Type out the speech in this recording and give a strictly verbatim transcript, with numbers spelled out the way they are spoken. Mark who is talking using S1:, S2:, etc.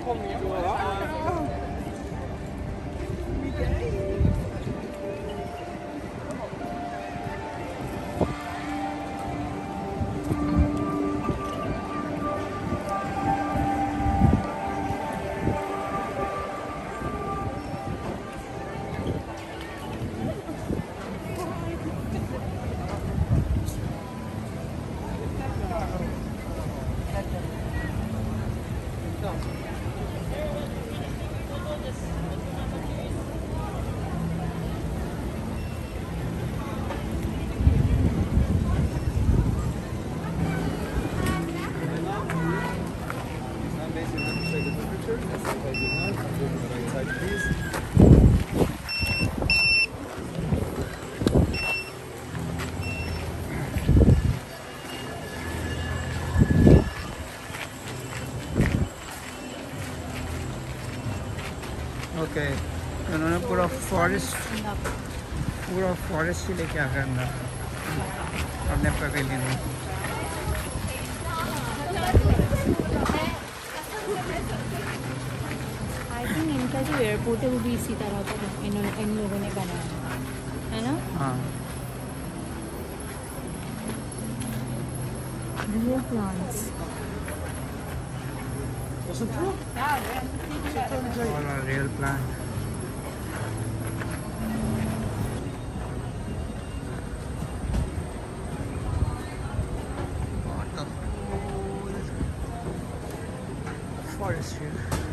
S1: Okay उन्होंने पूरा forest पूरा फॉरेस्ट ही लेके आ गया अंदर अपने पवेलियन में।
S2: आई थिंक इनका जो एयरपोर्ट है वो भी इसी तरह का इन्होंने इन लोगों ने बनाया है ना।
S1: हाँ
S2: रियल प्लांट्स
S1: और रियल प्लांट forest here.